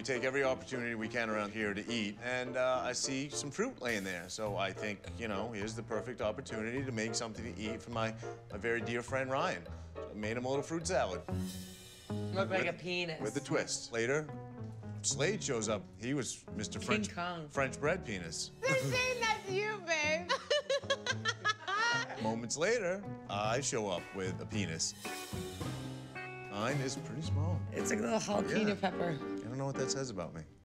take every opportunity we can around here to eat, and I see some fruit laying there. So I think, you know, here's the perfect opportunity to make something to eat for my very dear friend Ryan. So I made him a little fruit salad. Looked like a penis. With a twist. Later, Slade shows up. He was Mr. French bread penis. They're saying that's you, babe. Moments later, I show up with a penis. Mine is pretty small. It's like a little jalapeno pepper. I don't know what that says about me.